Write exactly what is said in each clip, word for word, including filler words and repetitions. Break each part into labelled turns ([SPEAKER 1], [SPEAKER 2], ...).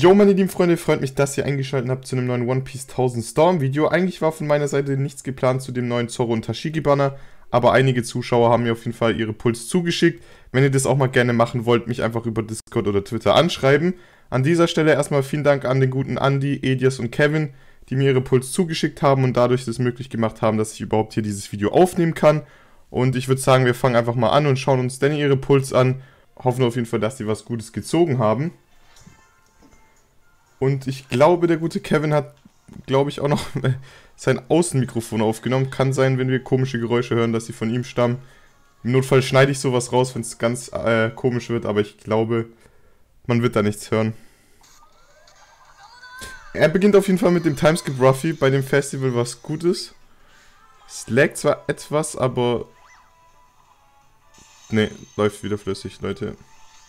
[SPEAKER 1] Jo, meine lieben Freunde, freut mich, dass ihr eingeschaltet habt zu einem neuen One Piece tausend Storm Video. Eigentlich war von meiner Seite nichts geplant zu dem neuen Zoro und Tashigi Banner, aber einige Zuschauer haben mir auf jeden Fall ihre Puls zugeschickt. Wenn ihr das auch mal gerne machen wollt, mich einfach über Discord oder Twitter anschreiben. An dieser Stelle erstmal vielen Dank an den guten Andy, Edias und Kevin, die mir ihre Puls zugeschickt haben und dadurch das möglich gemacht haben, dass ich überhaupt hier dieses Video aufnehmen kann. Und ich würde sagen, wir fangen einfach mal an und schauen uns Danny ihre Puls an. Hoffen auf jeden Fall, dass sie was Gutes gezogen haben. Und ich glaube, der gute Kevin hat, glaube ich, auch noch sein Außenmikrofon aufgenommen. Kann sein, wenn wir komische Geräusche hören, dass sie von ihm stammen. Im Notfall schneide ich sowas raus, wenn es ganz äh, komisch wird, aber ich glaube, man wird da nichts hören. Er beginnt auf jeden Fall mit dem Timeskip Ruffy bei dem Festival, was gut ist. Es laggt zwar etwas, aber... Ne, läuft wieder flüssig, Leute.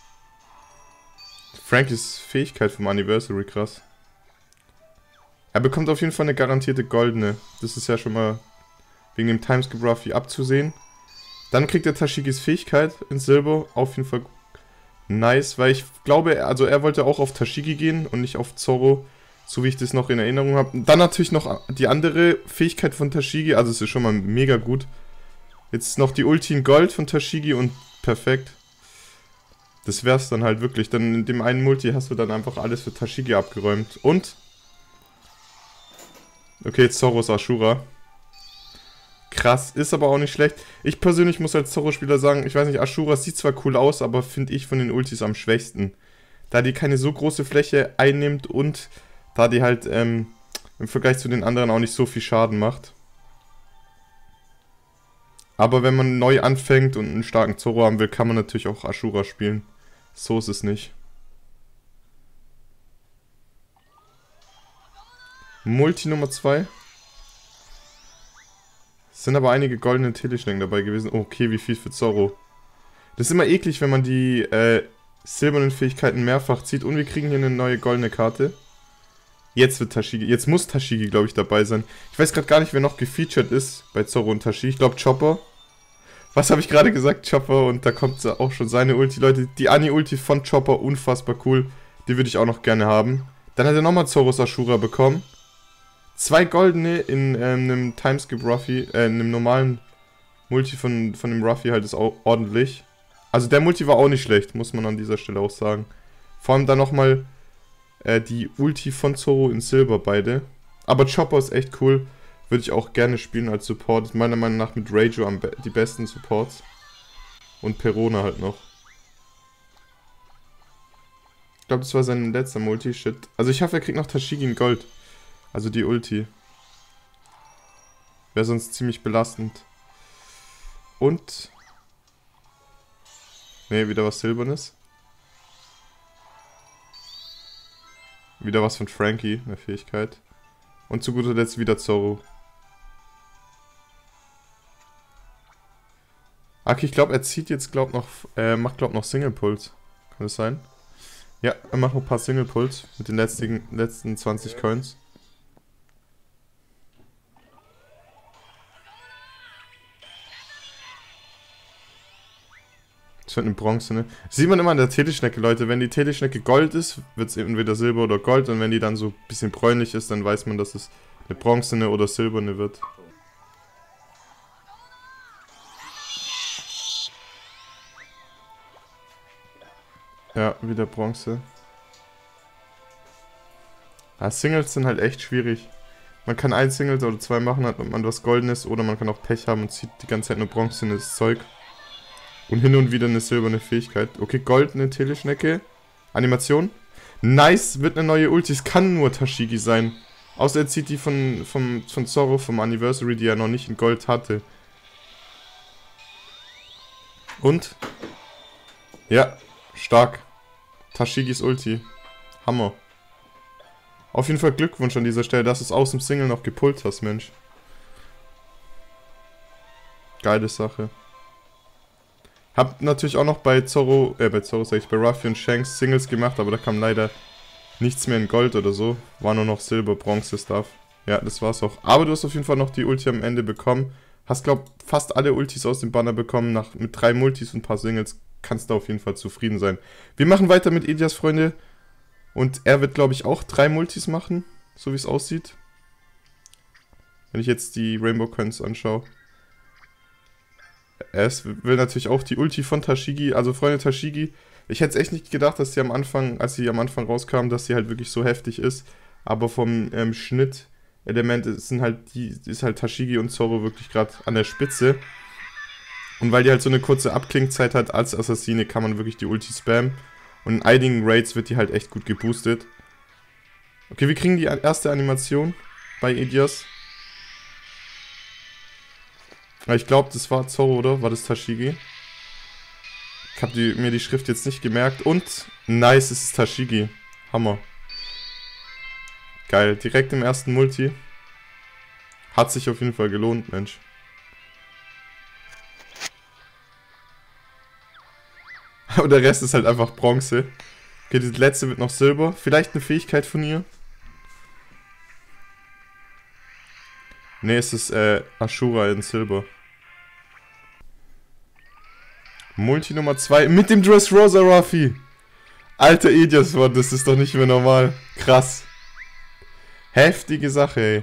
[SPEAKER 1] Frankies Fähigkeit vom Anniversary, krass. Er bekommt auf jeden Fall eine garantierte goldene. Das ist ja schon mal wegen dem Timeskip Ruffy abzusehen. Dann kriegt er Tashigis Fähigkeit in Silber. Auf jeden Fall nice, weil ich glaube, also er wollte auch auf Tashigi gehen und nicht auf Zoro, so wie ich das noch in Erinnerung habe. Dann natürlich noch die andere Fähigkeit von Tashigi, also es ist schon mal mega gut. Jetzt noch die Ulti in Gold von Tashigi und perfekt. Das wär's dann halt wirklich. Dann in dem einen Multi hast du dann einfach alles für Tashigi abgeräumt. Und? Okay, jetzt Zoros Ashura. Krass, ist aber auch nicht schlecht. Ich persönlich muss als Zoro-Spieler sagen, ich weiß nicht, Ashura sieht zwar cool aus, aber finde ich von den Ultis am schwächsten. Da die keine so große Fläche einnimmt und da die halt ähm, im Vergleich zu den anderen auch nicht so viel Schaden macht. Aber wenn man neu anfängt und einen starken Zoro haben will, kann man natürlich auch Ashura spielen. So ist es nicht. Multi Nummer zwei. Es sind aber einige goldene Teleschnecken dabei gewesen. Okay, wie viel für Zoro. Das ist immer eklig, wenn man die äh, silbernen Fähigkeiten mehrfach zieht. Und wir kriegen hier eine neue goldene Karte. Jetzt wird Tashigi, jetzt muss Tashigi, glaube ich, dabei sein. Ich weiß gerade gar nicht, wer noch gefeatured ist bei Zoro und Tashigi. Ich glaube Chopper. Was habe ich gerade gesagt? Chopper, und da kommt auch schon seine Ulti. Leute, die Ani-Ulti von Chopper, unfassbar cool. Die würde ich auch noch gerne haben. Dann hat er nochmal Zoros Ashura bekommen. Zwei goldene in ähm, einem Timeskip Ruffy, äh, in einem normalen Multi von, von dem Ruffy halt ist auch ordentlich. Also der Multi war auch nicht schlecht, muss man an dieser Stelle auch sagen. Vor allem dann nochmal äh, die Ulti von Zoro in Silber beide. Aber Chopper ist echt cool. Würde ich auch gerne spielen als Support. Ist meiner Meinung nach mit Rajo am be die besten Supports. Und Perona halt noch. Ich glaube, das war sein letzter Multi-Shit. Also ich hoffe, er kriegt noch Tashigi in Gold. Also die Ulti. Wäre sonst ziemlich belastend. Und... Ne, wieder was Silbernes. Wieder was von Frankie, eine Fähigkeit. Und zu guter Letzt wieder Zoro. Okay, ich glaube, er zieht jetzt, glaub noch, äh, macht, glaub noch Single Pulse. Kann das sein? Ja, er macht noch ein paar Single Pulse mit den letzten, letzten zwanzig Coins. Das wird eine Bronze, ne? Das sieht man immer an der Teleschnecke, Leute. Wenn die Teleschnecke Gold ist, wird es entweder Silber oder Gold. Und wenn die dann so ein bisschen bräunlich ist, dann weiß man, dass es eine bronzene oder silberne wird. Ja, wieder Bronze. Ja, Singles sind halt echt schwierig. Man kann ein Singles oder zwei machen, hat man was Goldenes, oder man kann auch Pech haben und zieht die ganze Zeit nur bronzenes Zeug. Und hin und wieder eine silberne Fähigkeit. Okay, goldene Teleschnecke. Animation. Nice, wird eine neue Ulti. Es kann nur Tashigi sein. Außer er zieht die von, von, von Zoro, vom Anniversary, die er noch nicht in Gold hatte. Und? Ja, stark. Tashigis Ulti. Hammer. Auf jeden Fall Glückwunsch an dieser Stelle, dass du es aus dem Single noch gepullt hast, Mensch. Geile Sache. Hab natürlich auch noch bei Zoro, äh, bei Zoro sag ich, bei Ruffy und Shanks Singles gemacht, aber da kam leider nichts mehr in Gold oder so. War nur noch Silber, Bronze Stuff. Ja, das war's auch. Aber du hast auf jeden Fall noch die Ulti am Ende bekommen. Hast, glaub, fast alle Ultis aus dem Banner bekommen. Nach, mit drei Multis und ein paar Singles kannst du auf jeden Fall zufrieden sein. Wir machen weiter mit Edias, Freunde. Und er wird, glaube ich, auch drei Multis machen, so wie es aussieht. Wenn ich jetzt die Rainbow Coins anschaue. Er will natürlich auch die Ulti von Tashigi, also Freunde Tashigi. Ich hätte es echt nicht gedacht, dass sie am Anfang, als sie am Anfang rauskam, dass sie halt wirklich so heftig ist. Aber vom ähm, Schnittelement sind halt die, ist halt Tashigi und Zoro wirklich gerade an der Spitze. Und weil die halt so eine kurze Abklingzeit hat als Assassine, kann man wirklich die Ulti spammen. Und in einigen Raids wird die halt echt gut geboostet. Okay, wir kriegen die erste Animation bei Edias. Ich glaube, das war Zoro, oder? War das Tashigi? Ich habe die, mir die Schrift jetzt nicht gemerkt. Und nice, es ist Tashigi. Hammer. Geil, direkt im ersten Multi. Hat sich auf jeden Fall gelohnt, Mensch. Aber der Rest ist halt einfach Bronze. Okay, das letzte wird noch Silber. Vielleicht eine Fähigkeit von ihr. Ne, es ist äh, Ashura in Silber. Multi Nummer zwei mit dem Dressrosa Ruffy. Alter Edias, Mann, das ist doch nicht mehr normal. Krass. Heftige Sache, ey.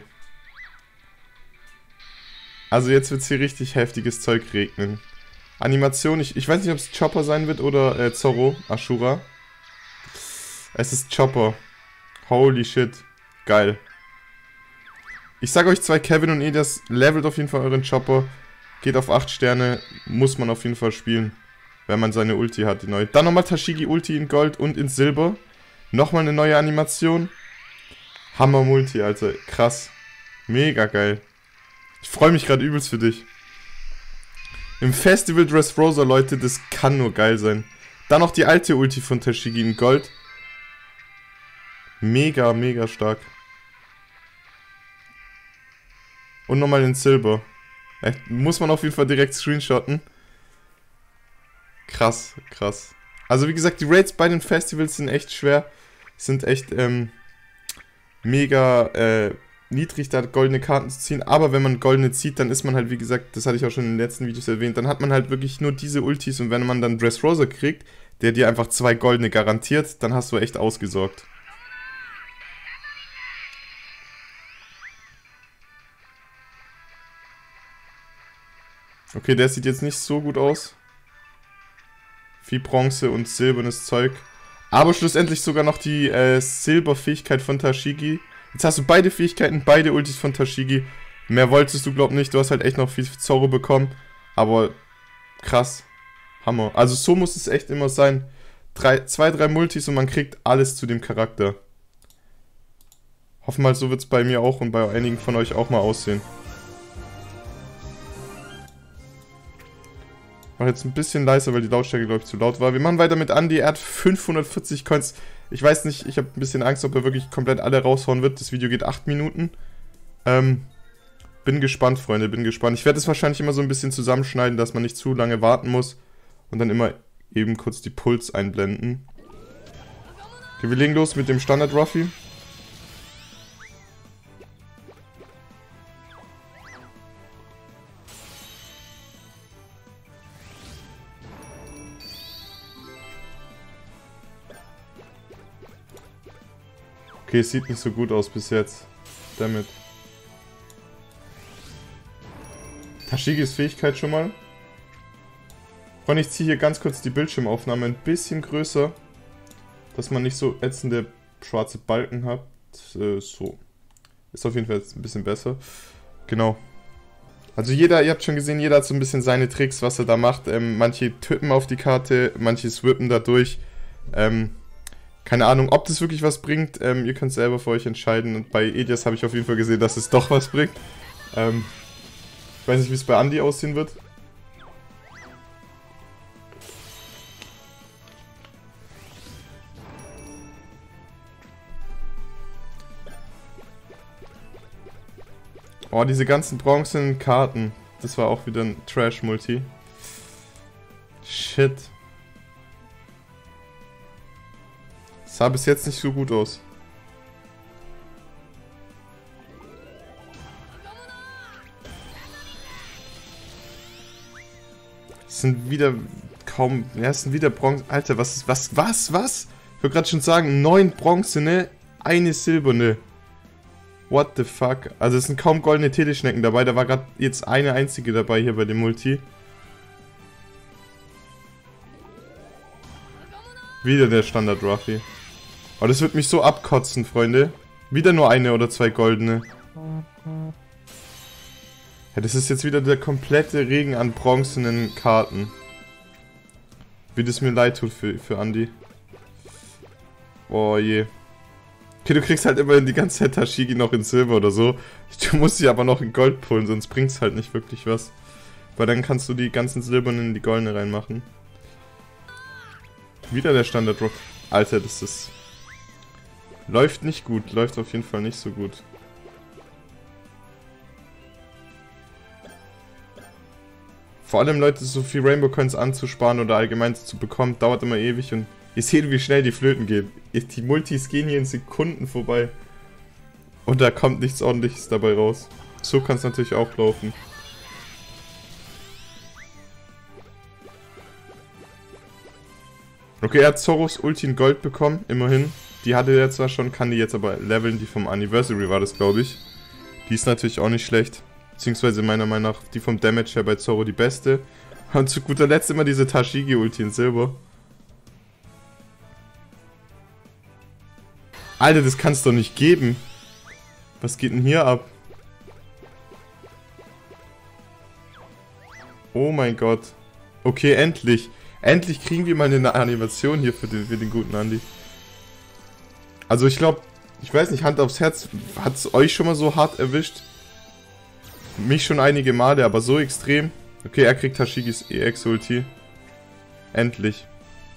[SPEAKER 1] Also jetzt wird es hier richtig heftiges Zeug regnen. Animation, ich, ich weiß nicht, ob es Chopper sein wird oder äh, Zoro, Ashura. Es ist Chopper. Holy shit. Geil. Ich sag euch zwei, Kevin und Edias, levelt auf jeden Fall euren Chopper. Geht auf acht Sterne, muss man auf jeden Fall spielen. Wenn man seine Ulti hat, die neue. Dann nochmal Tashigi Ulti in Gold und in Silber. Nochmal eine neue Animation. Hammer Multi, Alter. Krass. Mega geil. Ich freue mich gerade übelst für dich. Im Festival Dressrosa, Leute, das kann nur geil sein. Dann noch die alte Ulti von Tashigi in Gold. Mega, mega stark. Und nochmal in Silber. Echt, muss man auf jeden Fall direkt screenshotten. Krass, krass. Also wie gesagt, die Raids bei den Festivals sind echt schwer. Sind echt ähm, mega äh, niedrig, da goldene Karten zu ziehen. Aber wenn man goldene zieht, dann ist man halt, wie gesagt, das hatte ich auch schon in den letzten Videos erwähnt, dann hat man halt wirklich nur diese Ultis. Und wenn man dann Dressrosa kriegt, der dir einfach zwei goldene garantiert, dann hast du echt ausgesorgt. Okay, der sieht jetzt nicht so gut aus. Viel Bronze und silbernes Zeug. Aber schlussendlich sogar noch die äh, Silberfähigkeit von Tashigi. Jetzt hast du beide Fähigkeiten, beide Ultis von Tashigi. Mehr wolltest du, glaub nicht. Du hast halt echt noch viel Zorro bekommen. Aber krass. Hammer. Also so muss es echt immer sein. Drei, zwei, drei Multis und man kriegt alles zu dem Charakter. Hoffen mal, so wird es bei mir auch und bei einigen von euch auch mal aussehen. Mach jetzt ein bisschen leiser, weil die Lautstärke, glaube ich, zu laut war. Wir machen weiter mit Andy. Er hat fünfhundertvierzig Coins. Ich weiß nicht, ich habe ein bisschen Angst, ob er wirklich komplett alle raushauen wird. Das Video geht acht Minuten. Ähm, bin gespannt, Freunde, bin gespannt. Ich werde es wahrscheinlich immer so ein bisschen zusammenschneiden, dass man nicht zu lange warten muss. Und dann immer eben kurz die Puls einblenden. Okay, wir legen los mit dem Standard Ruffy. Okay, es sieht nicht so gut aus bis jetzt. Damit. Tashigis Fähigkeit schon mal. Und ich ziehe hier ganz kurz die Bildschirmaufnahme ein bisschen größer, dass man nicht so ätzende schwarze Balken hat. Äh, so. Ist auf jeden Fall jetzt ein bisschen besser. Genau. Also jeder, ihr habt schon gesehen, jeder hat so ein bisschen seine Tricks, was er da macht. Ähm, manche tippen auf die Karte, manche swippen da durch. Ähm... Keine Ahnung, ob das wirklich was bringt. Ähm, ihr könnt selber für euch entscheiden. Und bei Edias habe ich auf jeden Fall gesehen, dass es doch was bringt. Ähm, ich weiß nicht, wie es bei Andy aussehen wird. Oh, diese ganzen bronzenen Karten. Das war auch wieder ein Trash-Multi. Shit. Sah bis jetzt nicht so gut aus. Es sind wieder kaum... Ja, es sind wieder Bronze... Alter, was ist... Was? Was? Was? wollte gerade schon sagen, neun bronzene, eine silberne. What the fuck? Also es sind kaum goldene Teleschnecken dabei. Da war gerade jetzt eine einzige dabei hier bei dem Multi. Wieder der Standard Ruffy. Aber das wird mich so abkotzen, Freunde. Wieder nur eine oder zwei goldene. Ja, das ist jetzt wieder der komplette Regen an bronzenen Karten. Wie das mir leid tut für, für Andi. Oh je. Okay, du kriegst halt immer die ganze Zeit Tashigi noch in Silber oder so. Du musst sie aber noch in Gold pullen, sonst bringt es halt nicht wirklich was. Weil dann kannst du die ganzen Silbernen in die Goldene reinmachen. Wieder der Standard Rock. Alter, das ist... Läuft nicht gut. Läuft auf jeden Fall nicht so gut. Vor allem, Leute, so viel Rainbow Coins anzusparen oder allgemein zu bekommen, dauert immer ewig und ihr seht, wie schnell die Flöten gehen. Die Multis gehen hier in Sekunden vorbei. Und da kommt nichts Ordentliches dabei raus. So kann es natürlich auch laufen. Okay, er hat Zoros Ulti in Gold bekommen, immerhin. Die hatte er zwar schon, kann die jetzt aber leveln, die vom Anniversary war das, glaube ich. Die ist natürlich auch nicht schlecht. Beziehungsweise meiner Meinung nach die vom Damage her bei Zoro die beste. Und zu guter Letzt immer diese Tashigi-Ulti in Silber. Alter, das kann es doch nicht geben. Was geht denn hier ab? Oh mein Gott. Okay, endlich. Endlich kriegen wir mal eine Animation hier für den, für den guten Andi. Also ich glaube, ich weiß nicht, Hand aufs Herz, hat es euch schon mal so hart erwischt? Mich schon einige Male, aber so extrem. Okay, er kriegt Tashigis E X-Ulti. Endlich.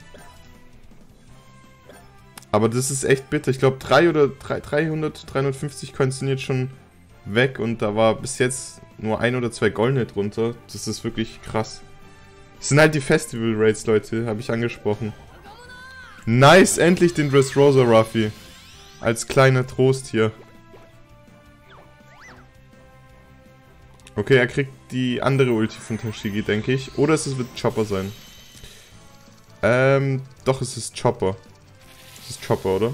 [SPEAKER 1] Aber das ist echt bitter. Ich glaube, drei oder dreihundert, dreihundertfünfzig Coins sind jetzt schon weg und da war bis jetzt nur ein oder zwei goldene drunter. Das ist wirklich krass. Das sind halt die Festival Raids, Leute, habe ich angesprochen. Nice, endlich den Dressrosa Ruffy. Als kleiner Trost hier. Okay, er kriegt die andere Ulti von Tashigi, denke ich. Oder es wird Chopper sein. Ähm, doch, es ist Chopper. Es ist Chopper, oder?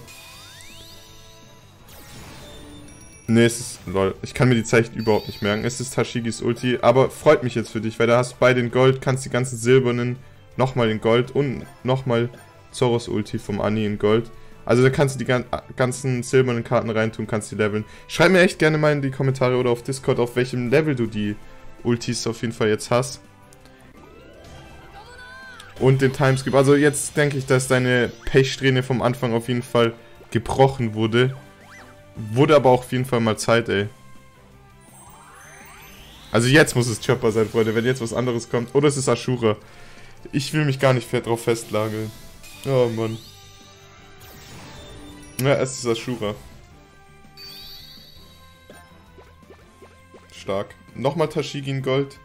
[SPEAKER 1] Ne, es ist... Lol, ich kann mir die Zeichen überhaupt nicht merken. Es ist Tashigis Ulti, aber freut mich jetzt für dich, weil da hast du beide in Gold, kannst die ganzen silbernen nochmal in Gold und nochmal Zoros Ulti vom Ani in Gold. Also da kannst du die gan ganzen silbernen Karten reintun, kannst die leveln. Schreib mir echt gerne mal in die Kommentare oder auf Discord, auf welchem Level du die Ultis auf jeden Fall jetzt hast. Und den Timeskip. Also jetzt denke ich, dass deine Pechsträhne vom Anfang auf jeden Fall gebrochen wurde. Wurde aber auch auf jeden Fall mal Zeit, ey. Also jetzt muss es Chopper sein, Freunde, wenn jetzt was anderes kommt. Oder es ist Ashura. Ich will mich gar nicht drauf festlageln. Oh Mann. Ja, es ist Ashura. Stark. Nochmal Tashigi in Gold.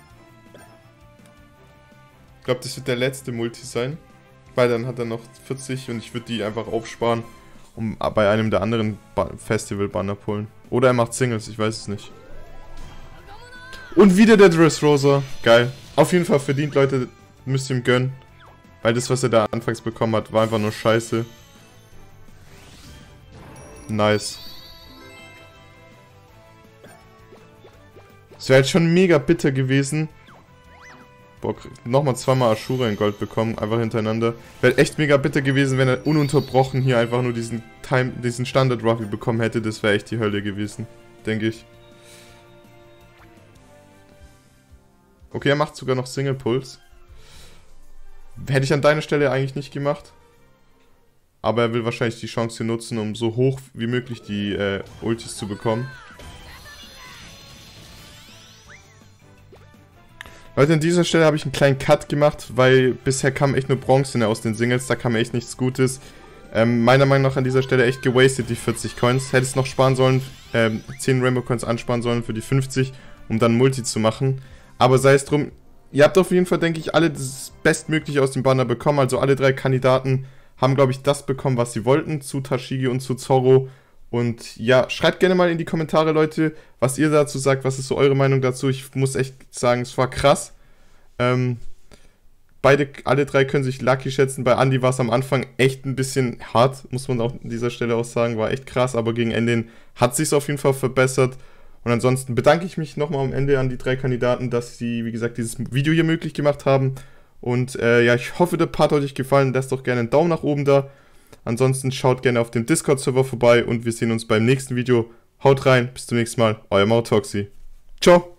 [SPEAKER 1] Ich glaube, das wird der letzte Multi sein. Weil dann hat er noch vierzig und ich würde die einfach aufsparen, um bei einem der anderen Festival-Banner pullen. Oder er macht Singles, ich weiß es nicht. Und wieder der Dressrosa. Geil. Auf jeden Fall verdient, Leute. Müsst ihr ihm gönnen. Weil das, was er da anfangs bekommen hat, war einfach nur scheiße. Nice. Es wäre halt schon mega bitter gewesen. Boah, nochmal zweimal Ashura in Gold bekommen, einfach hintereinander. Wäre echt mega bitter gewesen, wenn er ununterbrochen hier einfach nur diesen Time, diesen Standard Ruffy bekommen hätte. Das wäre echt die Hölle gewesen, denke ich. Okay, er macht sogar noch Single Pulse. Hätte ich an deiner Stelle eigentlich nicht gemacht. Aber er will wahrscheinlich die Chance hier nutzen, um so hoch wie möglich die äh, Ultis zu bekommen. Leute, an dieser Stelle habe ich einen kleinen Cut gemacht, weil bisher kam echt nur Bronze aus den Singles, da kam echt nichts Gutes. Ähm, meiner Meinung nach an dieser Stelle echt gewastet, die vierzig Coins. Hättest noch sparen sollen, ähm, zehn Rainbow Coins ansparen sollen für die fünfzig, um dann Multi zu machen. Aber sei es drum, ihr habt auf jeden Fall, denke ich, alle das Bestmögliche aus dem Banner bekommen. Also alle drei Kandidaten haben, glaube ich, das bekommen, was sie wollten, zu Tashigi und zu Zoro. Und ja, schreibt gerne mal in die Kommentare, Leute, was ihr dazu sagt, was ist so eure Meinung dazu. Ich muss echt sagen, es war krass. Ähm, beide, alle drei können sich lucky schätzen. Bei Andi war es am Anfang echt ein bisschen hart, muss man auch an dieser Stelle auch sagen, war echt krass, aber gegen Ende hat sich auf jeden Fall verbessert. Und ansonsten bedanke ich mich nochmal am Ende an die drei Kandidaten, dass sie, wie gesagt, dieses Video hier möglich gemacht haben. Und äh, ja, ich hoffe, der Part hat euch gefallen. Lasst doch gerne einen Daumen nach oben da. Ansonsten schaut gerne auf dem Discord-Server vorbei und wir sehen uns beim nächsten Video. Haut rein, bis zum nächsten Mal. Euer Mautoxi. Ciao.